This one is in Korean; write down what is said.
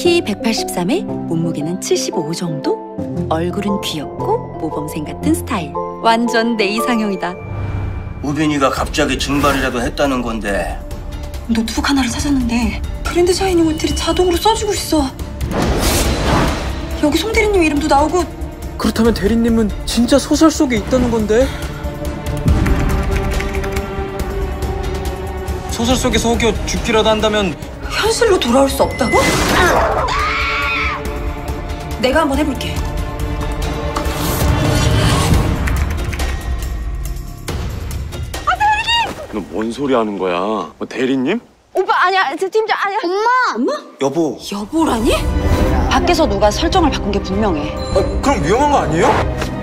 키 183에 몸무게는 75 정도? 얼굴은 귀엽고 모범생 같은 스타일. 완전 내 이상형이다. 우빈이가 갑자기 증발이라도 했다는 건데. 노트북 하나를 찾았는데 브랜드 샤이닝 호텔이 자동으로 써주고 있어. 여기 송 대리님 이름도 나오고. 그렇다면 대리님은 진짜 소설 속에 있다는 건데? 소설 속에서 혹여 죽기라도 한다면 현실로 돌아올 수 없다고? 내가 한번 해볼게. 너 뭔 소리 하는 거야? 뭐 대리님? 오빠 아니야, 저 팀장 아니야. 엄마? 여보. 여보라니? 밖에서 누가 설정을 바꾼 게 분명해. 그럼 위험한 거 아니에요?